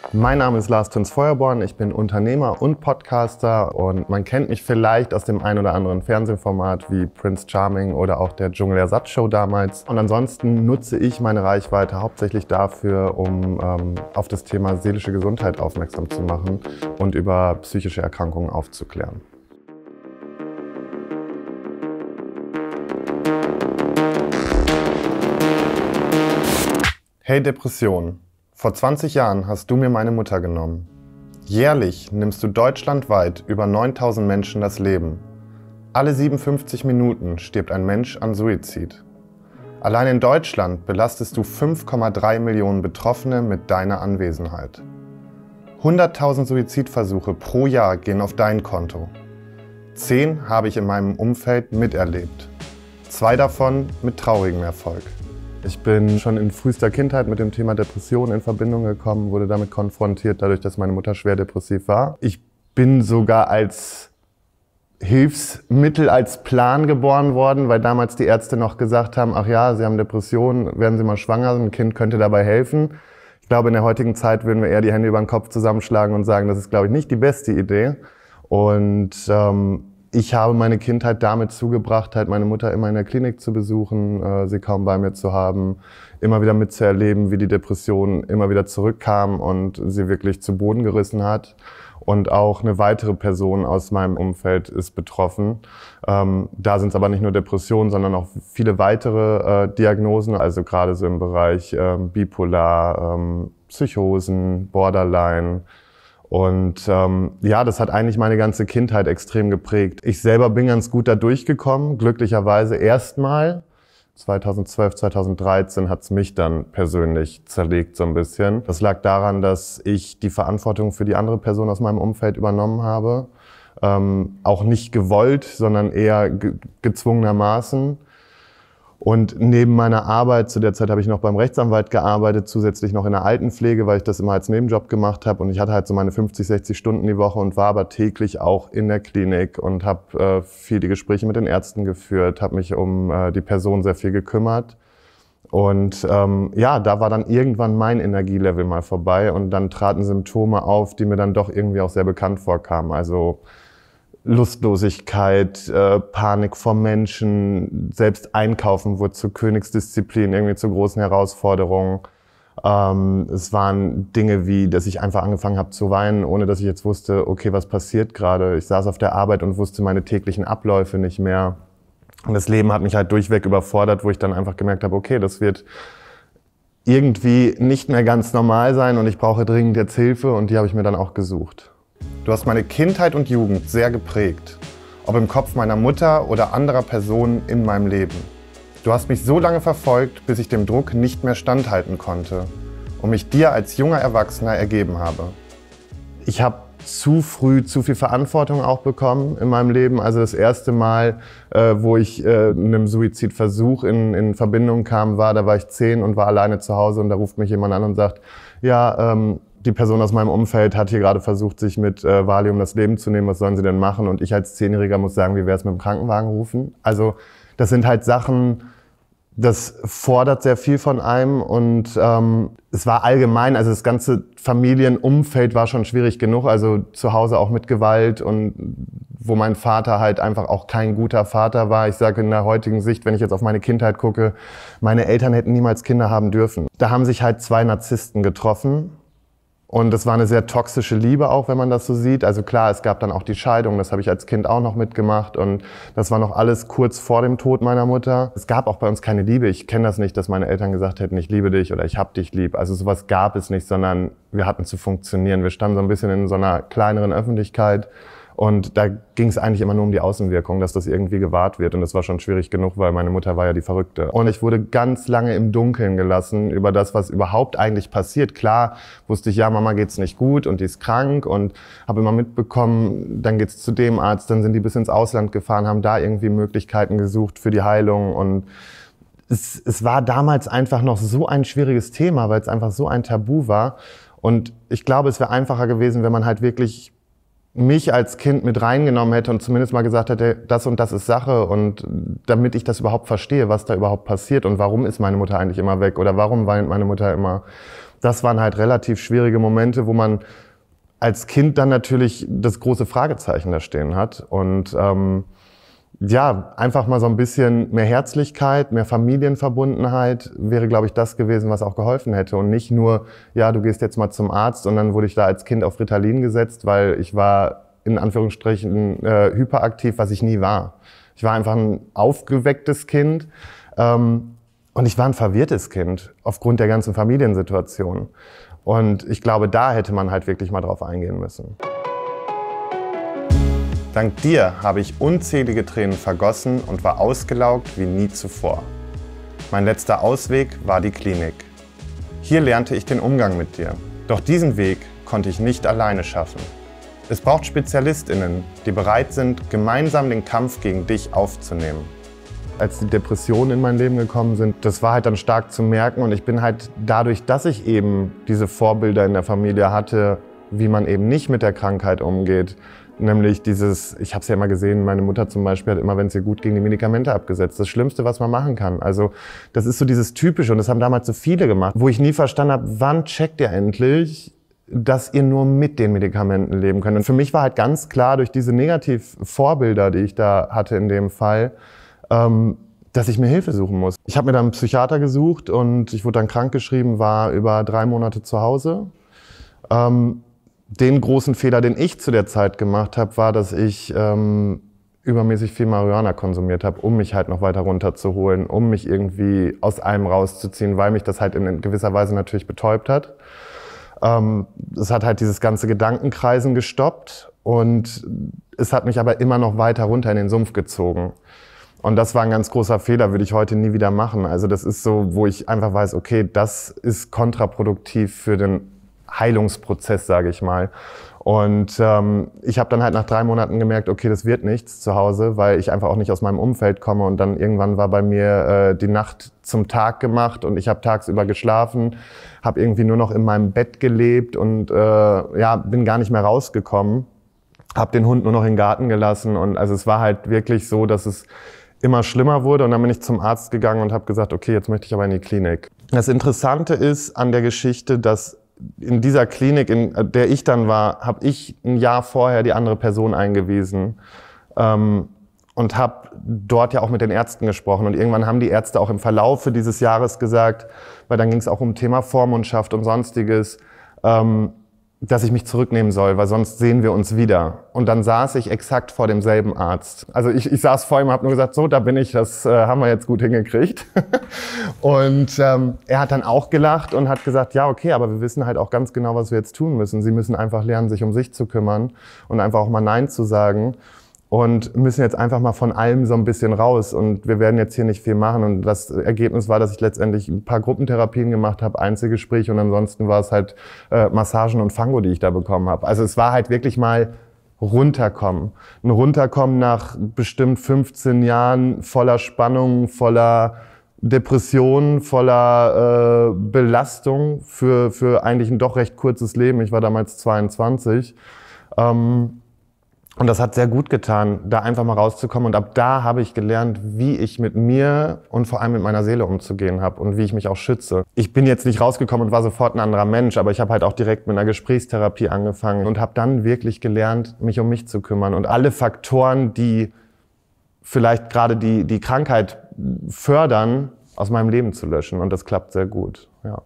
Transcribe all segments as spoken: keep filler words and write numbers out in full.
Mein Name ist Lars Töns Feuerborn, ich bin Unternehmer und Podcaster und man kennt mich vielleicht aus dem ein oder anderen Fernsehformat wie Prince Charming oder auch der Dschungelersatzshow damals. Und ansonsten nutze ich meine Reichweite hauptsächlich dafür, um ähm, auf das Thema seelische Gesundheit aufmerksam zu machen und über psychische Erkrankungen aufzuklären. Hey Depression. Vor zwanzig Jahren hast du mir meine Mutter genommen. Jährlich nimmst du deutschlandweit über neuntausend Menschen das Leben. Alle siebenundfünfzig Minuten stirbt ein Mensch an Suizid. Allein in Deutschland belastest du fünf Komma drei Millionen Betroffene mit deiner Anwesenheit. hunderttausend Suizidversuche pro Jahr gehen auf dein Konto. Zehn habe ich in meinem Umfeld miterlebt. Zwei davon mit traurigem Erfolg. Ich bin schon in frühester Kindheit mit dem Thema Depression in Verbindung gekommen, wurde damit konfrontiert, dadurch, dass meine Mutter schwer depressiv war. Ich bin sogar als Hilfsmittel, als Plan geboren worden, weil damals die Ärzte noch gesagt haben, ach ja, Sie haben Depressionen, werden Sie mal schwanger, ein Kind könnte dabei helfen. Ich glaube, in der heutigen Zeit würden wir eher die Hände über den Kopf zusammenschlagen und sagen, das ist, glaube ich, nicht die beste Idee. Und ähm, ich habe meine Kindheit damit zugebracht, halt meine Mutter immer in der Klinik zu besuchen, äh, sie kaum bei mir zu haben, immer wieder mitzuerleben, wie die Depression immer wieder zurückkam und sie wirklich zu Boden gerissen hat. Und auch eine weitere Person aus meinem Umfeld ist betroffen. Ähm, da sind es aber nicht nur Depressionen, sondern auch viele weitere äh, Diagnosen, also gerade so im Bereich äh, Bipolar, ähm, Psychosen, Borderline. Und ähm, ja, das hat eigentlich meine ganze Kindheit extrem geprägt. Ich selber bin ganz gut da durchgekommen, glücklicherweise erstmal. zweitausendzwölf, zweitausenddreizehn hat's mich dann persönlich zerlegt so ein bisschen. Das lag daran, dass ich die Verantwortung für die andere Person aus meinem Umfeld übernommen habe. Ähm, auch nicht gewollt, sondern eher ge- gezwungenermaßen. Und neben meiner Arbeit, zu der Zeit habe ich noch beim Rechtsanwalt gearbeitet, zusätzlich noch in der Altenpflege, weil ich das immer als Nebenjob gemacht habe. Und ich hatte halt so meine fünfzig, sechzig Stunden die Woche und war aber täglich auch in der Klinik und habe äh, viel die Gespräche mit den Ärzten geführt, habe mich um äh, die Person sehr viel gekümmert. Und ähm, ja, da war dann irgendwann mein Energielevel mal vorbei und dann traten Symptome auf, die mir dann doch irgendwie auch sehr bekannt vorkamen. Also Lustlosigkeit, äh, Panik vor Menschen, selbst Einkaufen wurde zur Königsdisziplin, irgendwie zu großen Herausforderungen. Ähm, es waren Dinge wie, dass ich einfach angefangen habe zu weinen, ohne dass ich jetzt wusste, okay, was passiert gerade. Ich saß auf der Arbeit und wusste meine täglichen Abläufe nicht mehr. Und das Leben hat mich halt durchweg überfordert, wo ich dann einfach gemerkt habe, okay, das wird irgendwie nicht mehr ganz normal sein und ich brauche dringend jetzt Hilfe und die habe ich mir dann auch gesucht. Du hast meine Kindheit und Jugend sehr geprägt, ob im Kopf meiner Mutter oder anderer Personen in meinem Leben. Du hast mich so lange verfolgt, bis ich dem Druck nicht mehr standhalten konnte und mich dir als junger Erwachsener ergeben habe. Ich habe zu früh zu viel Verantwortung auch bekommen in meinem Leben. Also das erste Mal, äh, wo ich äh, einem Suizidversuch in, in Verbindung kam, war, da war ich zehn und war alleine zu Hause und da ruft mich jemand an und sagt, ja, ähm, die Person aus meinem Umfeld hat hier gerade versucht, sich mit äh, Valium das Leben zu nehmen. Was sollen sie denn machen? Und ich als Zehnjähriger muss sagen, wie wäre es mit dem Krankenwagen rufen? Also das sind halt Sachen, das fordert sehr viel von einem. Und ähm, es war allgemein, also das ganze Familienumfeld war schon schwierig genug. Also zu Hause auch mit Gewalt und wo mein Vater halt einfach auch kein guter Vater war. Ich sage in der heutigen Sicht, wenn ich jetzt auf meine Kindheit gucke, meine Eltern hätten niemals Kinder haben dürfen. Da haben sich halt zwei Narzissten getroffen. Und es war eine sehr toxische Liebe auch, wenn man das so sieht. Also klar, es gab dann auch die Scheidung, das habe ich als Kind auch noch mitgemacht und das war noch alles kurz vor dem Tod meiner Mutter. Es gab auch bei uns keine Liebe. Ich kenne das nicht, dass meine Eltern gesagt hätten, ich liebe dich oder ich hab dich lieb. Also sowas gab es nicht, sondern wir hatten zu funktionieren. Wir standen so ein bisschen in so einer kleineren Öffentlichkeit und da ging es eigentlich immer nur um die Außenwirkung, dass das irgendwie gewahrt wird und das war schon schwierig genug, weil meine Mutter war ja die Verrückte. Und ich wurde ganz lange im Dunkeln gelassen über das, was überhaupt eigentlich passiert. Klar wusste ich, ja, Mama geht's nicht gut und die ist krank und habe immer mitbekommen, dann geht's zu dem Arzt, dann sind die bis ins Ausland gefahren, haben da irgendwie Möglichkeiten gesucht für die Heilung und es, es war damals einfach noch so ein schwieriges Thema, weil es einfach so ein Tabu war und ich glaube, es wäre einfacher gewesen, wenn man halt wirklich mich als Kind mit reingenommen hätte und zumindest mal gesagt hätte, das und das ist Sache und damit ich das überhaupt verstehe, was da überhaupt passiert und warum ist meine Mutter eigentlich immer weg oder warum weint meine Mutter immer. Das waren halt relativ schwierige Momente, wo man als Kind dann natürlich das große Fragezeichen da stehen hat. Und ähm, ja, einfach mal so ein bisschen mehr Herzlichkeit, mehr Familienverbundenheit wäre, glaube ich, das gewesen, was auch geholfen hätte. Und nicht nur, ja, du gehst jetzt mal zum Arzt, und dann wurde ich da als Kind auf Ritalin gesetzt, weil ich war in Anführungsstrichen äh, hyperaktiv, was ich nie war. Ich war einfach ein aufgewecktes Kind ähm, und ich war ein verwirrtes Kind aufgrund der ganzen Familiensituation. Und ich glaube, da hätte man halt wirklich mal drauf eingehen müssen. Dank dir habe ich unzählige Tränen vergossen und war ausgelaugt wie nie zuvor. Mein letzter Ausweg war die Klinik. Hier lernte ich den Umgang mit dir. Doch diesen Weg konnte ich nicht alleine schaffen. Es braucht SpezialistInnen, die bereit sind, gemeinsam den Kampf gegen dich aufzunehmen. Als die Depressionen in mein Leben gekommen sind, das war halt dann stark zu merken, und ich bin halt dadurch, dass ich eben diese Vorbilder in der Familie hatte, wie man eben nicht mit der Krankheit umgeht, nämlich dieses, ich habe es ja immer gesehen, meine Mutter zum Beispiel hat immer, wenn es ihr gut ging, die Medikamente abgesetzt. Das Schlimmste, was man machen kann. Also das ist so dieses Typische, und das haben damals so viele gemacht, wo ich nie verstanden habe, wann checkt ihr endlich, dass ihr nur mit den Medikamenten leben könnt. Und für mich war halt ganz klar durch diese Negativvorbilder, die ich da hatte in dem Fall, ähm, dass ich mir Hilfe suchen muss. Ich habe mir dann einen Psychiater gesucht und ich wurde dann krankgeschrieben, war über drei Monate zu Hause. Ähm, den großen Fehler, den ich zu der Zeit gemacht habe, war, dass ich ähm, übermäßig viel Marihuana konsumiert habe, um mich halt noch weiter runterzuholen, um mich irgendwie aus allem rauszuziehen, weil mich das halt in gewisser Weise natürlich betäubt hat. Ähm, es hat halt dieses ganze Gedankenkreisen gestoppt, und es hat mich aber immer noch weiter runter in den Sumpf gezogen. Und das war ein ganz großer Fehler, würde ich heute nie wieder machen. Also das ist so, wo ich einfach weiß, okay, das ist kontraproduktiv für den Heilungsprozess, sage ich mal. Und ähm, ich habe dann halt nach drei Monaten gemerkt, okay, das wird nichts zu Hause, weil ich einfach auch nicht aus meinem Umfeld komme. Und dann irgendwann war bei mir äh, die Nacht zum Tag gemacht, und ich habe tagsüber geschlafen, habe irgendwie nur noch in meinem Bett gelebt und äh, ja, bin gar nicht mehr rausgekommen. Habe den Hund nur noch in den Garten gelassen, und also es war halt wirklich so, dass es immer schlimmer wurde, und dann bin ich zum Arzt gegangen und habe gesagt, okay, jetzt möchte ich aber in die Klinik. Das Interessante ist an der Geschichte, dass in dieser Klinik, in der ich dann war, habe ich ein Jahr vorher die andere Person eingewiesen ähm, und habe dort ja auch mit den Ärzten gesprochen. Und irgendwann haben die Ärzte auch im Verlaufe dieses Jahres gesagt, weil dann ging es auch um Thema Vormundschaft und Sonstiges, ähm, dass ich mich zurücknehmen soll, weil sonst sehen wir uns wieder. Und dann saß ich exakt vor demselben Arzt. Also ich, ich saß vor ihm und habe nur gesagt, so, da bin ich, das äh, haben wir jetzt gut hingekriegt. Und ähm, er hat dann auch gelacht und hat gesagt, ja, okay, aber wir wissen halt auch ganz genau, was wir jetzt tun müssen. Sie müssen einfach lernen, sich um sich zu kümmern und einfach auch mal Nein zu sagen. Und müssen jetzt einfach mal von allem so ein bisschen raus. Und wir werden jetzt hier nicht viel machen. Und das Ergebnis war, dass ich letztendlich ein paar Gruppentherapien gemacht habe, Einzelgespräche, und ansonsten war es halt äh, Massagen und Fango, die ich da bekommen habe. Also es war halt wirklich mal runterkommen. Ein Runterkommen nach bestimmt fünfzehn Jahren voller Spannung, voller Depression, voller äh, Belastung für, für eigentlich ein doch recht kurzes Leben. Ich war damals zweiundzwanzig. Ähm, Und das hat sehr gut getan, da einfach mal rauszukommen. Und ab da habe ich gelernt, wie ich mit mir und vor allem mit meiner Seele umzugehen habe und wie ich mich auch schütze. Ich bin jetzt nicht rausgekommen und war sofort ein anderer Mensch, aber ich habe halt auch direkt mit einer Gesprächstherapie angefangen und habe dann wirklich gelernt, mich um mich zu kümmern. Und alle Faktoren, die vielleicht gerade die, die Krankheit fördern, aus meinem Leben zu löschen. Und das klappt sehr gut, ja.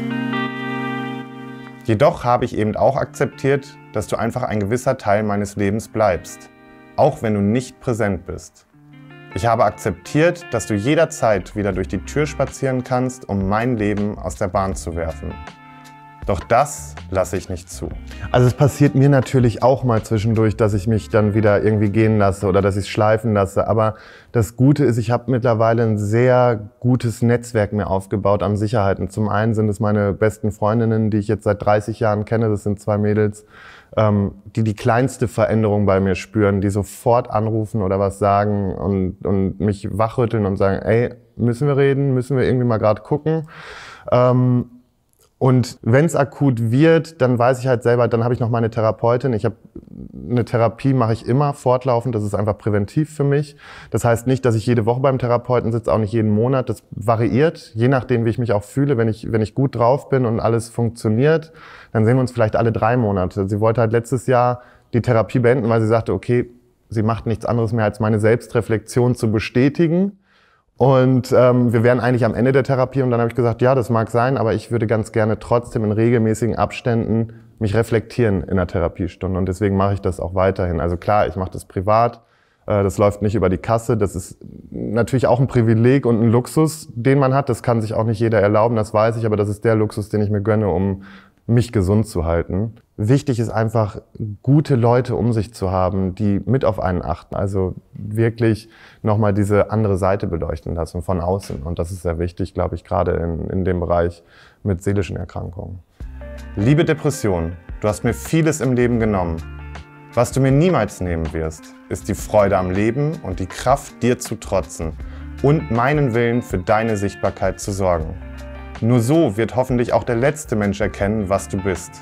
Jedoch habe ich eben auch akzeptiert, dass du einfach ein gewisser Teil meines Lebens bleibst, auch wenn du nicht präsent bist. Ich habe akzeptiert, dass du jederzeit wieder durch die Tür spazieren kannst, um mein Leben aus der Bahn zu werfen. Doch das lasse ich nicht zu. Also es passiert mir natürlich auch mal zwischendurch, dass ich mich dann wieder irgendwie gehen lasse oder dass ich es schleifen lasse. Aber das Gute ist, ich habe mittlerweile ein sehr gutes Netzwerk mir aufgebaut an Sicherheiten. Zum einen sind es meine besten Freundinnen, die ich jetzt seit dreißig Jahren kenne. Das sind zwei Mädels, ähm, die die kleinste Veränderung bei mir spüren, die sofort anrufen oder was sagen und, und mich wachrütteln und sagen, ey, müssen wir reden, müssen wir irgendwie mal gerade gucken. Ähm, Und wenn es akut wird, dann weiß ich halt selber, dann habe ich noch meine Therapeutin. Ich habe eine Therapie mache ich immer fortlaufend, das ist einfach präventiv für mich. Das heißt nicht, dass ich jede Woche beim Therapeuten sitze, auch nicht jeden Monat. Das variiert, je nachdem, wie ich mich auch fühle. Wenn ich, wenn ich gut drauf bin und alles funktioniert, dann sehen wir uns vielleicht alle drei Monate. Sie wollte halt letztes Jahr die Therapie beenden, weil sie sagte, okay, sie macht nichts anderes mehr, als meine Selbstreflexion zu bestätigen. Und ähm, wir wären eigentlich am Ende der Therapie und dann habe ich gesagt, ja, das mag sein, aber ich würde ganz gerne trotzdem in regelmäßigen Abständen mich reflektieren in der Therapiestunde und deswegen mache ich das auch weiterhin. Also klar, ich mache das privat, äh, das läuft nicht über die Kasse, das ist natürlich auch ein Privileg und ein Luxus, den man hat, das kann sich auch nicht jeder erlauben, das weiß ich, aber das ist der Luxus, den ich mir gönne, um mich gesund zu halten. Wichtig ist einfach, gute Leute um sich zu haben, die mit auf einen achten, also wirklich nochmal diese andere Seite beleuchten lassen von außen. Und das ist sehr wichtig, glaube ich, gerade in, in dem Bereich mit seelischen Erkrankungen. Liebe Depression, du hast mir vieles im Leben genommen. Was du mir niemals nehmen wirst, ist die Freude am Leben und die Kraft, dir zu trotzen und meinen Willen für deine Sichtbarkeit zu sorgen. Nur so wird hoffentlich auch der letzte Mensch erkennen, was du bist.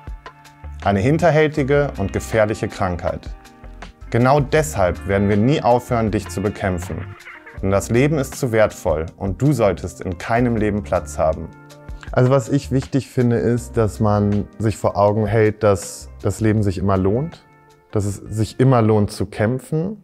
Eine hinterhältige und gefährliche Krankheit. Genau deshalb werden wir nie aufhören, dich zu bekämpfen. Denn das Leben ist zu wertvoll und du solltest in keinem Leben Platz haben. Also was ich wichtig finde, ist, dass man sich vor Augen hält, dass das Leben sich immer lohnt, dass es sich immer lohnt zu kämpfen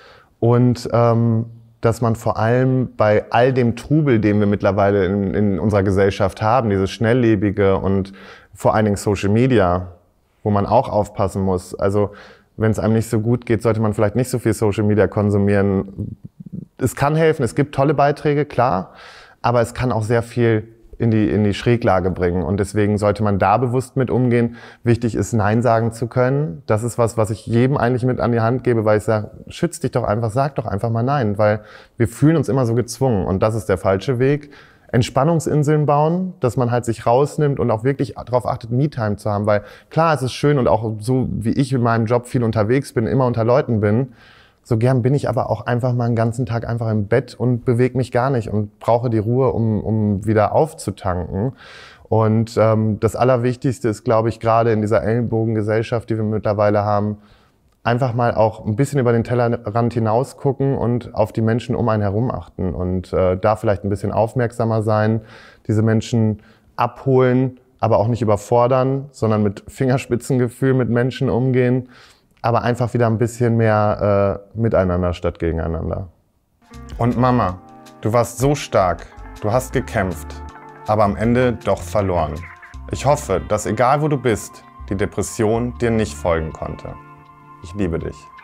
und ähm, dass man vor allem bei all dem Trubel, den wir mittlerweile in, in unserer Gesellschaft haben, dieses Schnelllebige und vor allen Dingen Social Media, wo man auch aufpassen muss. Also wenn es einem nicht so gut geht, sollte man vielleicht nicht so viel Social Media konsumieren. Es kann helfen, es gibt tolle Beiträge, klar, aber es kann auch sehr viel in die, in die Schräglage bringen. Und deswegen sollte man da bewusst mit umgehen. Wichtig ist, Nein sagen zu können. Das ist was, was ich jedem eigentlich mit an die Hand gebe, weil ich sage, schütz dich doch einfach, sag doch einfach mal Nein, weil wir fühlen uns immer so gezwungen. Und das ist der falsche Weg. Entspannungsinseln bauen, dass man halt sich rausnimmt und auch wirklich darauf achtet, Me-Time zu haben. Weil klar, es ist schön und auch so, wie ich in meinem Job viel unterwegs bin, immer unter Leuten bin, so gern bin ich aber auch einfach mal einen ganzen Tag einfach im Bett und bewege mich gar nicht und brauche die Ruhe, um, um wieder aufzutanken. Und ähm, das Allerwichtigste ist, glaube ich, gerade in dieser Ellenbogengesellschaft, die wir mittlerweile haben, einfach mal auch ein bisschen über den Tellerrand hinaus gucken und auf die Menschen um einen herum achten und äh, da vielleicht ein bisschen aufmerksamer sein, diese Menschen abholen, aber auch nicht überfordern, sondern mit Fingerspitzengefühl mit Menschen umgehen, aber einfach wieder ein bisschen mehr äh, miteinander statt gegeneinander. Und Mama, du warst so stark, du hast gekämpft, aber am Ende doch verloren. Ich hoffe, dass egal wo du bist, die Depression dir nicht folgen konnte. Ich liebe dich.